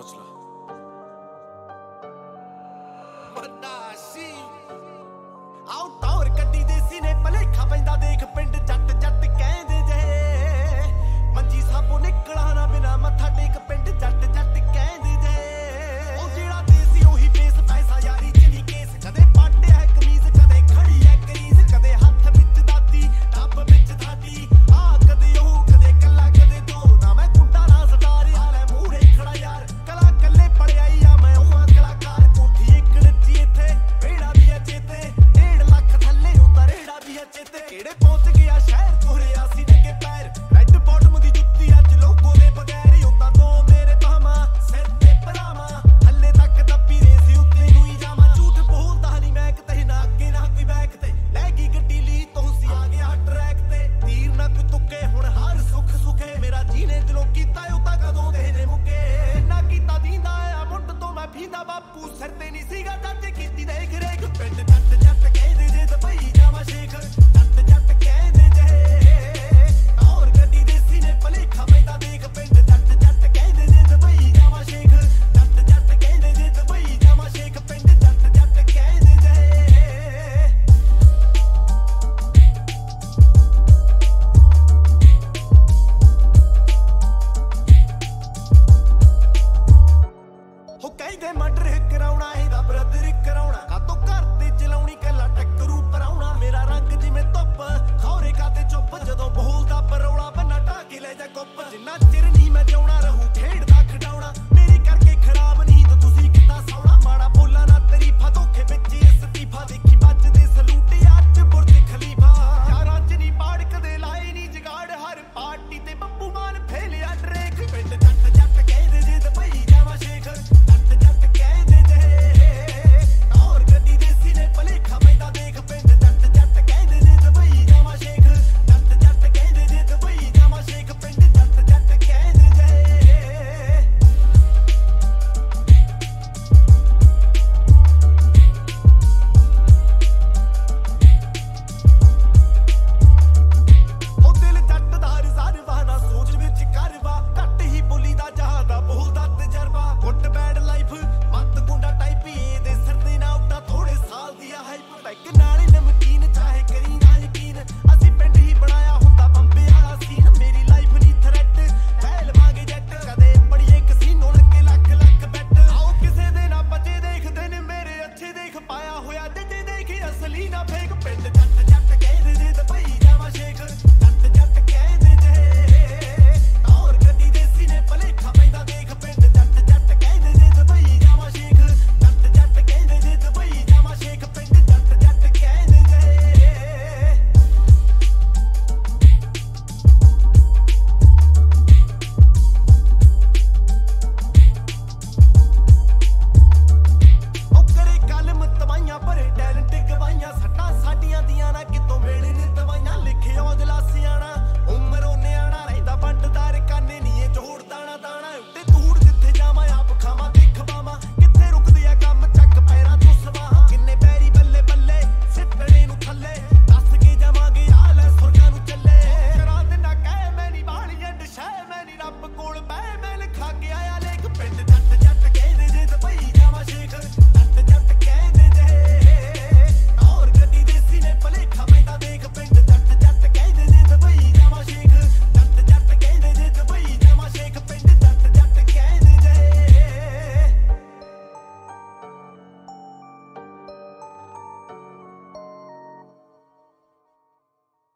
Aujla. Out tower ਕੱਢੀ ਦੇਸੀ ਨੇ ਭਲੇਖਾ ਪੈਂਦਾ ਦੇਖ ਪਿੰਡ ਜੱਟ ਜੱਟ ਕਹਿੰਦੇ ਜੇ ਮੰਜੀ ਸਾਬੋ ਨਿਕਲਾ ਨਾ ਬਿਨਾ ਮੱਥਾ ਟੇਕ ਪਿੰਡ ਜੱਟ ਜੱਟ ਕਹਿੰਦੇ ਜੇ ਉਹ ਜਿਹੜਾ ਦੇਸੀ ਉਹੀ ਬੇਸ ਪੈਸਾ ਯਾਰੀ ਚ ਨਹੀਂ ਕੇਸ ਕਦੇ ਪਾਟਿਆ ਕਮੀਜ਼ ਕਦੇ ਖੜੀ ਐ ਕਰੀਜ਼ ਕਦੇ ਹੱਥ ਵਿੱਚ ਦਾਤੀ ਟੱਬ ਵਿੱਚ ਥਾਡੀ ਆ ਕਦੇ ਉਹ ਕਦੇ ਕੱਲਾ ਕਦੇ ਦੋ ਨਾ ਮੈਂ ਗੁੰਡਾ ਨਾ ਸਟਾਰ ਯਾਰ ਮੂਹਰੇ ਖੜਾ ਯਾਰ ਕਲਾ ਕੱਲੇ ਪੜਿਆਈ ਆ ਮੈਂ ਉਹ ਕਲਾਕਾਰ ਕੋਠੀ ਇੱਕ ਨੱਚੀ ਇੱਥੇ ਵੇੜਾ ਵੀ ਐ ਚੇਤੇ ਚੇਤੇ ਕਿਹੜੇ ਪਹੁੰਚ ਗਿਆ ਸ਼ਹਿਰ ਕੋਰਿਆ ਸੀ ਡਿੱਗੇ ਪੈਰ ਰੈੱਡ ਬਾਟਮ ਦੀ ਜੁੱਤੀ ਅੱਜ ਲੋਗੋ ਦੇ ਬਗੈਰ ਹੁੰਦਾ ਤੋਂ ਮੇਰੇ ਬਾਹਾਂ ਸਿਰ ਤੇ ਪਰਾਵਾਂ ਹੱਲੇ ਤੱਕ ਦੱਬੀ ਰੇਸ ਉੱਤੇ ਨੂੰ ਹੀ ਜਾਵਾਂ ਝੂਠ ਬੋਲਦਾ ਨਹੀਂ ਮੈਂ ਕਿਤੇ ਨਾ ਅੱਗੇ ਨਾ ਕੋਈ ਬੈਕ ਤੇ ਲੈ ਗਈ ਗੱਡੀ ਲਈ ਤੁਸੀਂ ਆ ਗਿਆ ਟਰੈਕ ਤੇ ਤੀਰ ਨਾ ਕੋਈ ਤੁੱਕੇ ਹੁਣ ਹਰ ਸੁੱਖ ਸੁਖੇ ਮੇਰਾ ਜੀਨੇ ਦਿਲੋਂ ਕੀਤਾ ਉਹ ਤਾਂ ਕਦੋਂ ਦੇ ਨੇ ਮੁੱਕੇ ਨਾ ਕੀਤਾ ਦੀਂਦਾ ਆ ਮੁੱਢ ਤੋਂ ਮੈਂ ਫੀਂਦਾ ਬਾਪੂ ਸਿਰ ਤੇ ਨਹੀਂ ਸੀਗਾ ਜੱਜ ਕੀਤੀ ਦੇਖ ਰੇਖ ਪਿੰਡ ਜੱਟ ਜੱਟ ਕਹਿੰਦੇ ਜੇ ਦੁਬਈ ਜਾਵਾਂ ਸ਼ੇਖ ਕਹਿੰਦੇ ਮਰਡਰ ਕਰਾਉਣਾ ਇਹਦਾ ਬ੍ਰਦਰ ਕਰਾਉਣਾ ਕਾਤੋਂ ਘਰ ਤੇ ਚਲਾਉਣੀ ਕੱਲਾ ਟੱਕਰੂ ਪਰਾਉਣਾ ਮੇਰਾ ਰੰਗ ਜਿਵੇਂ ਧੁੱਪ ਖੌਰੇ ਕਾਤੇ ਚੁੱਪ ਜਦੋਂ ਬੋਲਦਾ ਪਰੌਲਾ ਬੰਨਾ ਢਾ ਕੇ ਲੈ ਜਾ ਗੁੱਪ ਜਿੰਨਾ ਚਿਰ